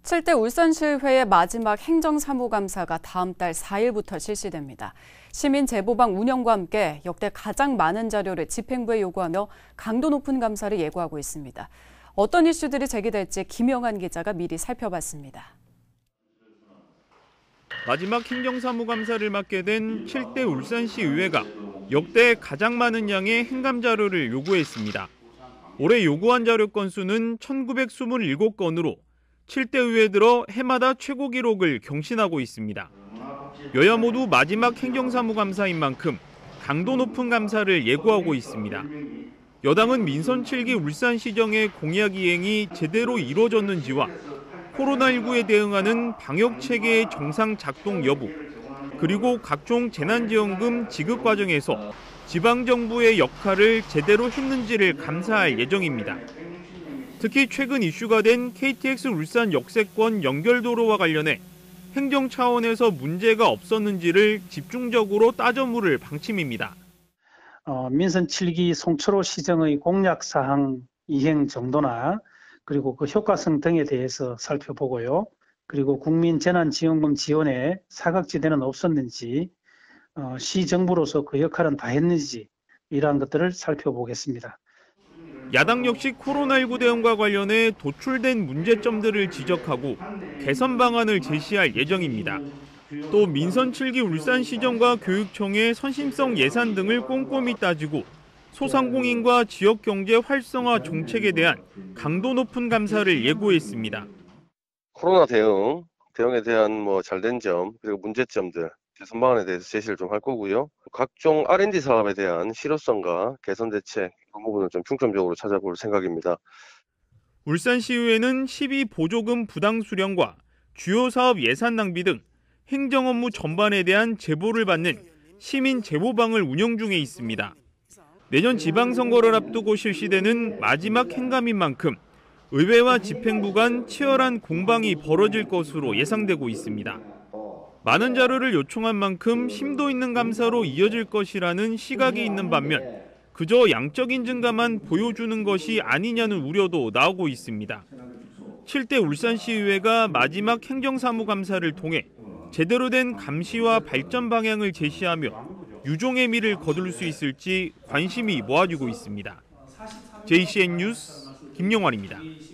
7대 울산시의회의 마지막 행정사무감사가 다음 달 4일부터 실시됩니다. 시민 제보방 운영과 함께 역대 가장 많은 자료를 집행부에 요구하며 강도 높은 감사를 예고하고 있습니다. 어떤 이슈들이 제기될지 김영환 기자가 미리 살펴봤습니다. 마지막 행정사무감사를 맡게 된 7대 울산시의회가 역대 가장 많은 양의 행감 자료를 요구했습니다. 올해 요구한 자료 건수는 1927건으로 7대 의회 들어 해마다 최고 기록을 경신하고 있습니다. 여야 모두 마지막 행정사무감사인 만큼 강도 높은 감사를 예고하고 있습니다. 여당은 민선 7기 울산시정의 공약 이행이 제대로 이루어졌는지와 코로나19에 대응하는 방역체계의 정상 작동 여부, 그리고 각종 재난지원금 지급 과정에서 지방정부의 역할을 제대로 했는지를 감사할 예정입니다. 특히 최근 이슈가 된 KTX 울산 역세권 연결도로와 관련해 행정 차원에서 문제가 없었는지를 집중적으로 따져 물을 방침입니다. 민선 7기 송철호 시정의 공약사항 이행 정도나 그리고 그 효과성 등에 대해서 살펴보고요. 그리고 국민재난지원금 지원에 사각지대는 없었는지, 시정부로서 그 역할은 다 했는지 이러한 것들을 살펴보겠습니다. 야당 역시 코로나19 대응과 관련해 도출된 문제점들을 지적하고 개선 방안을 제시할 예정입니다. 또 민선 7기 울산시정과 교육청의 선심성 예산 등을 꼼꼼히 따지고 소상공인과 지역경제 활성화 정책에 대한 강도 높은 감사를 예고했습니다. 코로나 대응에 대한 잘된 점, 그리고 문제점들, 개선 방안에 대해서 제시를 좀 할 거고요. 각종 R&D 사업에 대한 실효성과 개선 대책, 그 부분을 좀 중점적으로 찾아볼 생각입니다. 울산시의회는 시비 보조금 부당 수령과 주요 사업 예산 낭비 등 행정 업무 전반에 대한 제보를 받는 시민 제보방을 운영 중에 있습니다. 내년 지방선거를 앞두고 실시되는 마지막 행감인 만큼 의회와 집행부 간 치열한 공방이 벌어질 것으로 예상되고 있습니다. 많은 자료를 요청한 만큼 심도 있는 감사로 이어질 것이라는 시각이 있는 반면 그저 양적인 증가만 보여주는 것이 아니냐는 우려도 나오고 있습니다. 7대 울산시의회가 마지막 행정사무감사를 통해 제대로 된 감시와 발전 방향을 제시하며 유종의 미를 거둘 수 있을지 관심이 모아지고 있습니다. JCN 뉴스 김영환입니다.